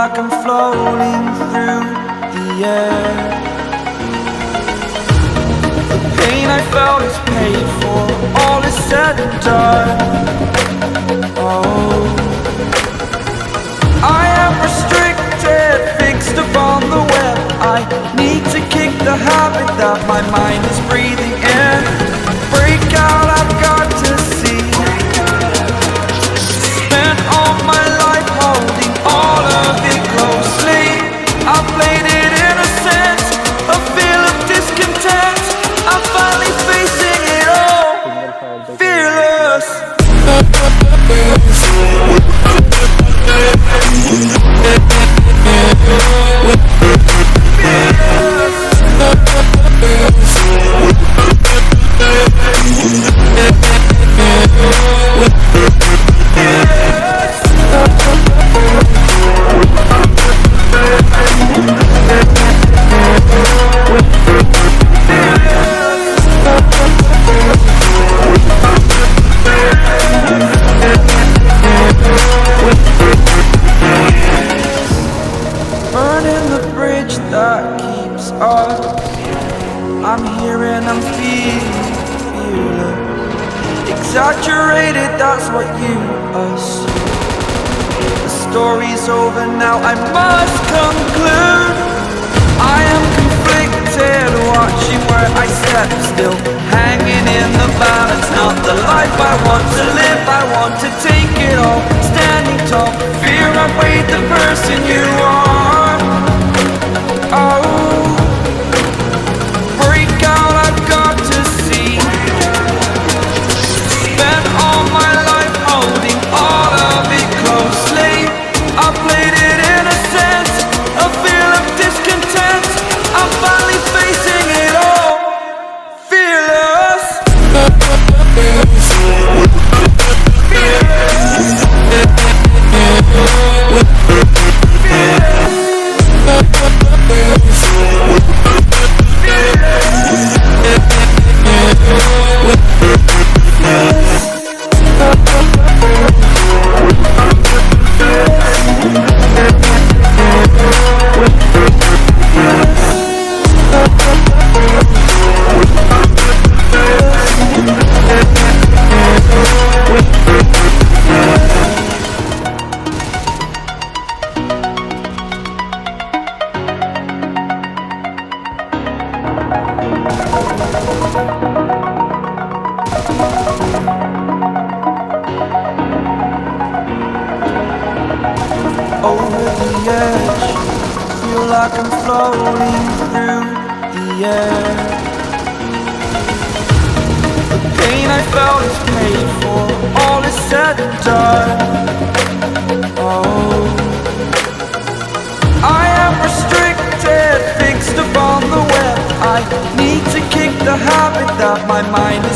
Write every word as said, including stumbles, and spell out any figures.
like I'm floating through the air. The pain I felt is paid for, all is said and done. Oh, I am restricted, fixed upon the web. I need to kick the habit that my mind is breathing in. Break out, I've got to see. Spent all my life holding all of it closely. I played it innocent, a feel of discontent. I'm finally facing it all, fearless. Burning the bridge that keeps us. I'm here and I'm feeling fearless. Exaggerated, that's what you assume. The story's over now, I must conclude. I am conflicted, watching where I step still, hanging in the balance. Not the life I want to live, I want to take it all. Standing tall, fear I've weighed the person you are. Oh, break out, I've got to see. Spent all my life holding all of it closely. I played it innocent, a feel of discontent. I'm finally facing it all, fearless. Over the edge, feel like I'm floating through the air. The pain I felt is paid for, all is said and done. Oh, I am restricted, fixed upon the web. I need to kick the habit that my mind